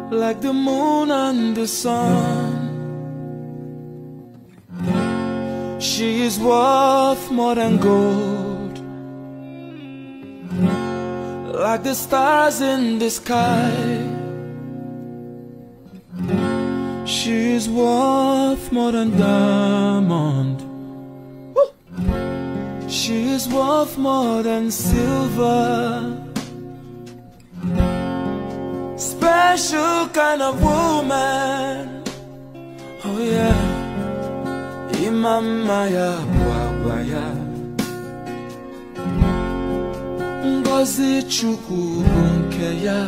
like the moon and the sun. She is worth more than gold, like the stars in the sky. She is worth more than diamond. She is worth more than silver. Special kind of woman. Oh yeah. Imama ya baba ya Ngozi Chukwu nke ya.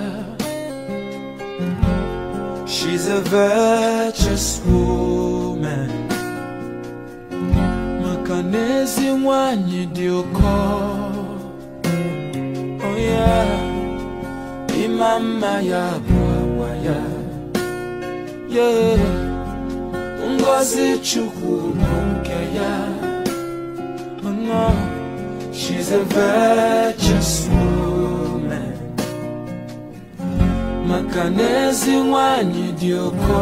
She's a virtuous woman. Makanezi nwanyi dị ụkọ. Oh yeah. Imama ya baba ya. Yeah. Ngozi Chukwu nke ya. Oh no. She's a virtuous woman. Makanezi nwanyi dị ụkọ.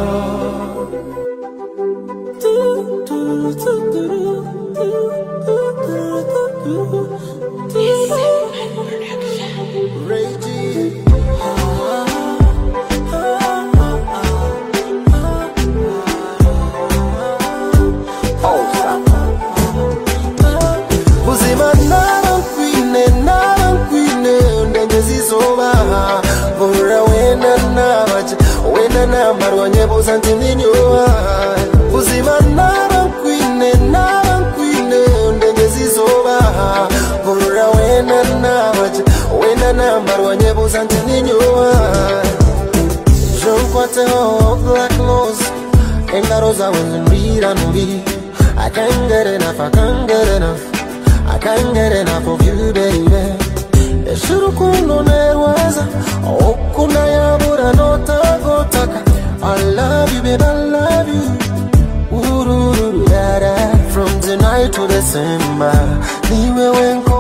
Black nose, and that was I wasn't read and read. I can't get enough, I can't get enough, I can't get enough of you, baby. Shurukunu nerwaza, okuna ya bura nota gotaka. I love you, baby, I love you. Ururu yada, from tonight to December. Niwe wenko